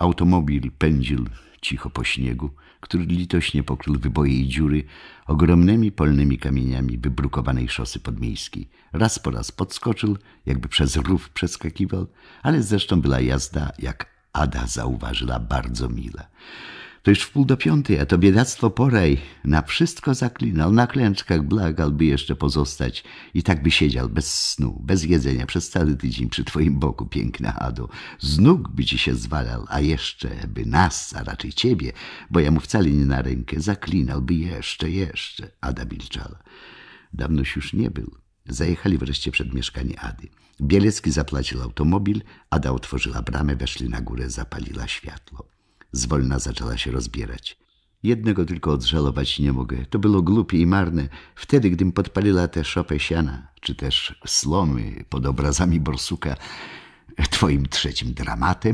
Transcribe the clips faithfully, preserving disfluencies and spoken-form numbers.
Automobil pędził cicho po śniegu, który litośnie pokrył wyboje i dziury ogromnymi polnymi kamieniami wybrukowanej szosy podmiejskiej. Raz po raz podskoczył, jakby przez rów przeskakiwał, ale zresztą była jazda, jak Ada zauważyła, bardzo mila. To już w pół do piątej, a to biedactwo poraj na wszystko zaklinał, na klęczkach błagał, by jeszcze pozostać i tak by siedział bez snu, bez jedzenia przez cały tydzień przy twoim boku, piękna Ado. Z nóg by ci się zwalał, a jeszcze by nas, a raczej ciebie, bo ja mu wcale nie na rękę, zaklinał by jeszcze, jeszcze. Ada milczała. Dawnoś już nie był. Zajechali wreszcie przed mieszkanie Ady. Bielecki zapłacił automobil, Ada otworzyła bramę, weszli na górę, zapaliła światło. Zwolna zaczęła się rozbierać. Jednego tylko odżałować nie mogę. To było głupie i marne. Wtedy, gdym podpaliła tę szopę siana, czy też slomy pod obrazami borsuka, twoim trzecim dramatem,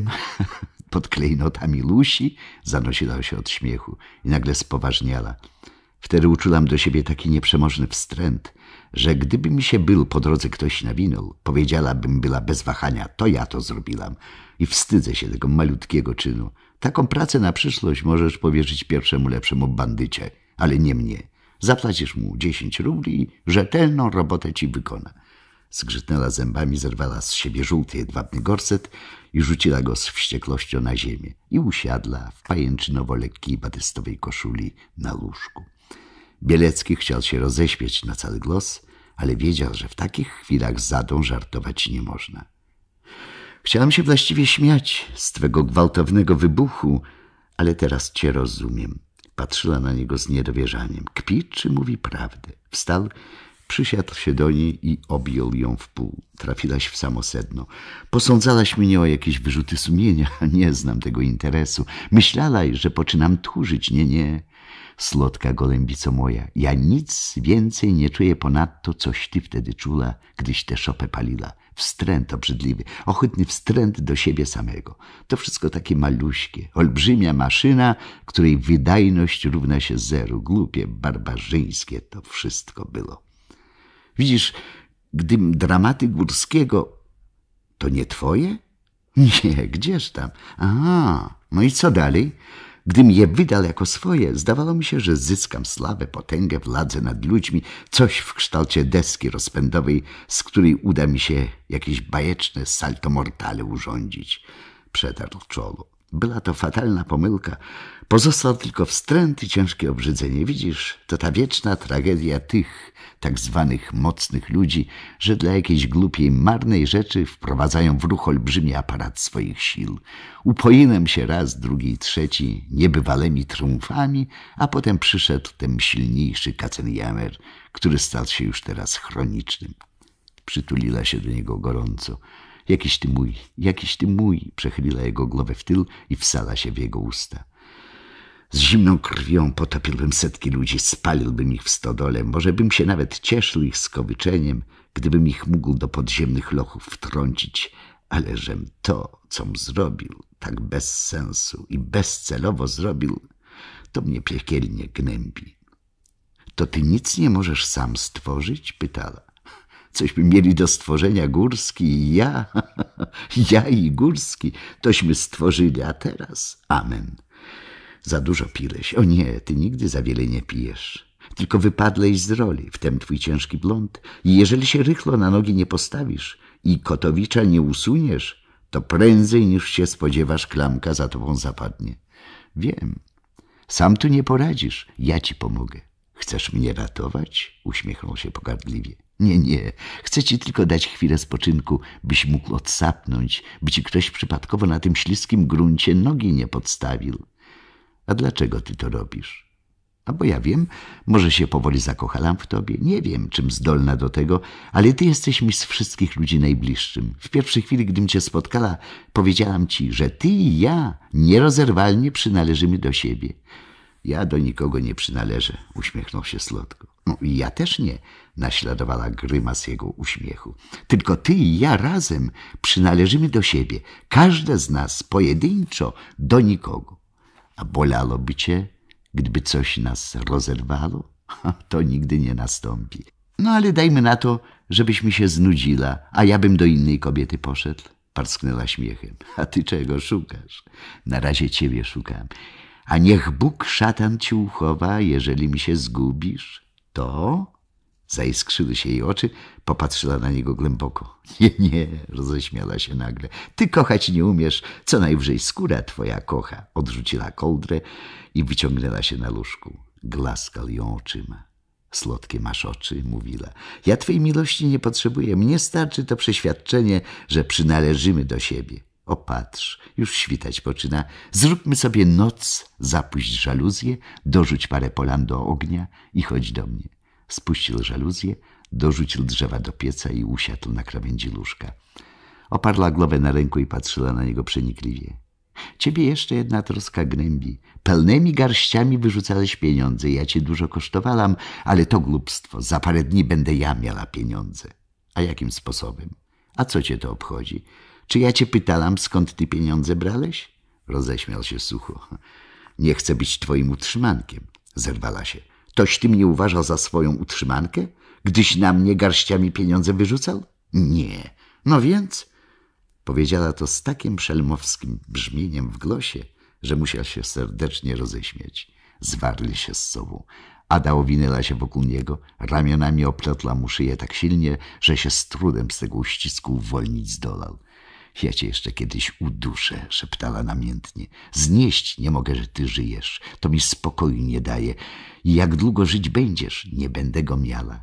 pod klejnotami Lusi, zanosiła się od śmiechu i nagle spoważniała. Wtedy uczułam do siebie taki nieprzemożny wstręt, że gdyby mi się był po drodze ktoś nawinął, powiedziałabym była bez wahania, to ja to zrobiłam i wstydzę się tego malutkiego czynu. Taką pracę na przyszłość możesz powierzyć pierwszemu lepszemu bandycie, ale nie mnie. Zapłacisz mu dziesięć rubli i rzetelną robotę ci wykona. Zgrzytnęła zębami, zerwała z siebie żółty jedwabny gorset i rzuciła go z wściekłością na ziemię i usiadła w pajęczynowo-lekkiej batystowej koszuli na łóżku. Bielecki chciał się roześmieć na cały głos, ale wiedział, że w takich chwilach z Adą żartować nie można. Chciałam się właściwie śmiać z twego gwałtownego wybuchu, ale teraz cię rozumiem. Patrzyła na niego z niedowierzaniem. Kpi, czy mówi prawdę? Wstał, przysiadł się do niej i objął ją w pół. Trafiłaś w samo sedno. Posądzałaś mnie o jakieś wyrzuty sumienia. Nie znam tego interesu. Myślałaś, że poczynam tchórzyć. Nie, nie. Słodka golębico moja, ja nic więcej nie czuję ponadto, coś ty wtedy czula, gdyś tę szopę palila. Wstręt obrzydliwy, ohydny wstręt do siebie samego. To wszystko takie maluśkie, olbrzymia maszyna, której wydajność równa się zeru. Głupie, barbarzyńskie to wszystko było. Widzisz, gdym dramaty Górskiego, to nie twoje? Nie, gdzież tam? Aha, no i co dalej? Gdym je wydał jako swoje, zdawało mi się, że zyskam sławę, potęgę, władzę nad ludźmi, coś w kształcie deski rozpędowej, z której uda mi się jakieś bajeczne salto mortale urządzić. Przetarł czoło. Była to fatalna pomyłka. Pozostał tylko wstręt i ciężkie obrzydzenie. Widzisz, to ta wieczna tragedia tych tak zwanych mocnych ludzi, że dla jakiejś głupiej, marnej rzeczy wprowadzają w ruch olbrzymi aparat swoich sił. Upoiłem się raz, drugi, trzeci niebywalemi triumfami, a potem przyszedł ten silniejszy Katzenjammer, który stał się już teraz chronicznym. Przytuliła się do niego gorąco. Jakiś ty mój, jakiś ty mój, przechyliła jego głowę w tył i wsala się w jego usta. Z zimną krwią potopiłbym setki ludzi, spaliłbym ich w stodole, może bym się nawet cieszył ich skowyczeniem, gdybym ich mógł do podziemnych lochów wtrącić, ale żem to, com zrobił, tak bez sensu i bezcelowo zrobił, to mnie piekielnie gnębi. To ty nic nie możesz sam stworzyć? Pytała. Cośmy mieli do stworzenia Górski i ja, ja i Górski, tośmy stworzyli, a teraz amen. Za dużo piłeś. O nie, ty nigdy za wiele nie pijesz. Tylko wypadłeś z roli, wtem twój ciężki blond. I jeżeli się rychlo na nogi nie postawisz i Kotowicza nie usuniesz, to prędzej niż się spodziewasz, klamka za tobą zapadnie. Wiem, sam tu nie poradzisz, ja ci pomogę. Chcesz mnie ratować? Uśmiechnął się pogardliwie. Nie, nie, chcę ci tylko dać chwilę spoczynku, byś mógł odsapnąć, by ci ktoś przypadkowo na tym śliskim gruncie nogi nie podstawił. A dlaczego ty to robisz? A bo ja wiem, może się powoli zakochałam w tobie, nie wiem, czym zdolna do tego, ale ty jesteś mi z wszystkich ludzi najbliższym. W pierwszej chwili, gdym cię spotkała, powiedziałam ci, że ty i ja nierozerwalnie przynależymy do siebie. Ja do nikogo nie przynależę, uśmiechnął się słodko. No i ja też nie, naśladowała grymas jego uśmiechu. Tylko ty i ja razem przynależymy do siebie, każde z nas pojedynczo do nikogo. A bolałoby cię, gdyby coś nas rozerwało? To nigdy nie nastąpi. No ale dajmy na to, żebyś mi się znudziła, a ja bym do innej kobiety poszedł. Parsknęła śmiechem. A ty czego szukasz? Na razie ciebie szukam. A niech Bóg szatan ci uchowa, jeżeli mi się zgubisz. To? Zaiskrzyły się jej oczy, popatrzyła na niego głęboko. Nie, nie, roześmiała się nagle. Ty kochać nie umiesz, co najwyżej skóra twoja kocha. Odrzuciła kołdrę i wyciągnęła się na łóżku. Glaskał ją oczyma. Słodkie masz oczy, mówiła. Ja twej miłości nie potrzebuję. Mnie starczy to przeświadczenie, że przynależymy do siebie. O, patrz, już świtać poczyna. Zróbmy sobie noc, zapuść żaluzję, dorzuć parę polan do ognia i chodź do mnie. Spuścił żaluzję, dorzucił drzewa do pieca i usiadł na krawędzi łóżka. Oparła głowę na ręku i patrzyła na niego przenikliwie. Ciebie jeszcze jedna troska gnębi. Pełnymi garściami wyrzucałeś pieniądze. Ja cię dużo kosztowałam, ale to głupstwo. Za parę dni będę ja miała pieniądze. A jakim sposobem? A co cię to obchodzi? Czy ja cię pytałam, skąd ty pieniądze brałeś? Roześmiał się sucho. Nie chcę być twoim utrzymankiem. Zerwała się. Toś ty mnie uważał za swoją utrzymankę? Gdyś na mnie garściami pieniądze wyrzucał? Nie. No więc... Powiedziała to z takim szelmowskim brzmieniem w głosie, że musiał się serdecznie roześmiać. Zwarli się z sobą. Ada owinęła się wokół niego, ramionami oplotła mu szyję tak silnie, że się z trudem z tego uścisku uwolnić zdolał. Ja cię jeszcze kiedyś uduszę, szeptała namiętnie. Znieść nie mogę, że ty żyjesz. To mi spokoju nie daje. I jak długo żyć będziesz, nie będę go miała.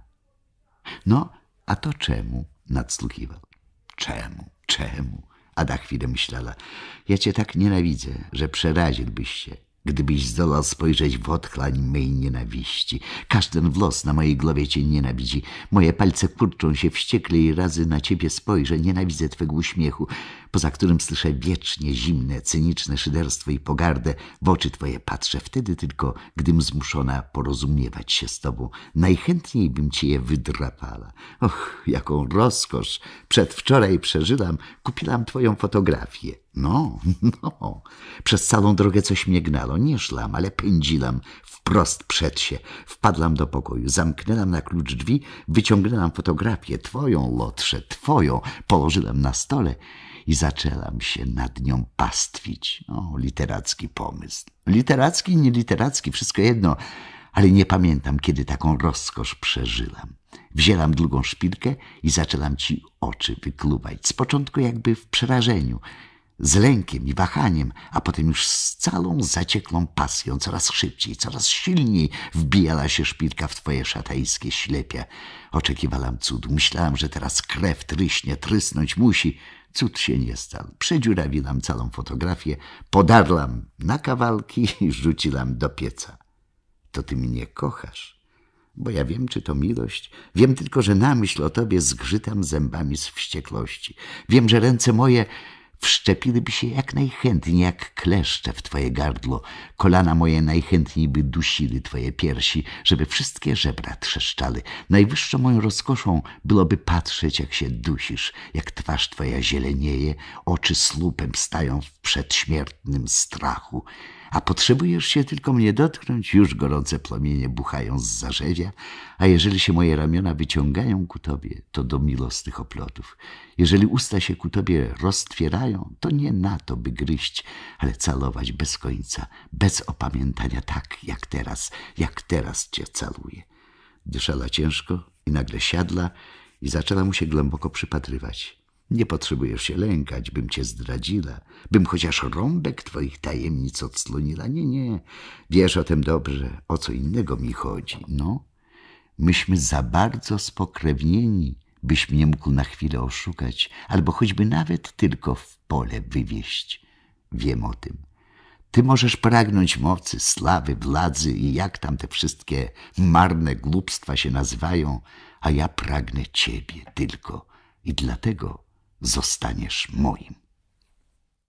No, a to czemu? Nadsłuchiwał. Czemu? Czemu? Ada chwilę myślała. Ja cię tak nienawidzę, że przeraziłbyś się, gdybyś zdołał spojrzeć w otchłań mej nienawiści. Każdy włos na mojej głowie cię nienawidzi. Moje palce kurczą się wściekle i razy na ciebie spojrzę. Nienawidzę twego uśmiechu, poza którym słyszę wiecznie zimne, cyniczne szyderstwo i pogardę. W oczy twoje patrzę wtedy tylko, gdym zmuszona porozumiewać się z tobą. Najchętniej bym ci je wydrapała. Och, jaką rozkosz! Przedwczoraj przeżyłam, kupiłam twoją fotografię. No, no. Przez całą drogę coś mnie gnało. Nie szłam, ale pędziłam wprost przed się. Wpadłam do pokoju, zamknęłam na klucz drzwi, wyciągnęłam fotografię, twoją, Lotrze, twoją, położyłam na stole i zaczęłam się nad nią pastwić. O, literacki pomysł. Literacki, nie literacki, wszystko jedno, ale nie pamiętam, kiedy taką rozkosz przeżyłam. Wzięłam drugą szpilkę i zaczęłam ci oczy wykluwać. Z początku jakby w przerażeniu, z lękiem i wahaniem, a potem już z całą zaciekłą pasją, coraz szybciej, coraz silniej wbijała się szpilka w twoje szatańskie ślepia. Oczekiwałam cudu. Myślałam, że teraz krew tryśnie, trysnąć musi. Cud się nie stał. Przedziurawiłam całą fotografię, podarłam na kawałki i rzuciłam do pieca. To ty mnie kochasz, bo ja wiem, czy to miłość. Wiem tylko, że na myśl o tobie zgrzytam zębami z wściekłości. Wiem, że ręce moje wszczepiliby się jak najchętniej, jak kleszcze w twoje gardło. Kolana moje najchętniej by dusiły twoje piersi, żeby wszystkie żebra trzeszczały. Najwyższą moją rozkoszą byłoby patrzeć, jak się dusisz, jak twarz twoja zielenieje, oczy słupem stają w przedśmiertnym strachu. A potrzebujesz się tylko mnie dotknąć, już gorące płomienie buchają z zarzewia, a jeżeli się moje ramiona wyciągają ku tobie, to do milostnych oplotów. Jeżeli usta się ku tobie roztwierają, to nie na to, by gryźć, ale calować bez końca, bez opamiętania, tak jak teraz, jak teraz cię caluję. Dyszała ciężko i nagle siadła i zaczęła mu się głęboko przypatrywać. Nie potrzebujesz się lękać, bym cię zdradziła, bym chociaż rąbek twoich tajemnic odsłoniła. Nie, nie, wiesz o tym dobrze, o co innego mi chodzi. No, myśmy za bardzo spokrewnieni, byś mnie mógł na chwilę oszukać, albo choćby nawet tylko w pole wywieźć. Wiem o tym. Ty możesz pragnąć mocy, sławy, władzy i jak tam te wszystkie marne głupstwa się nazywają, a ja pragnę ciebie tylko i dlatego zostaniesz moim.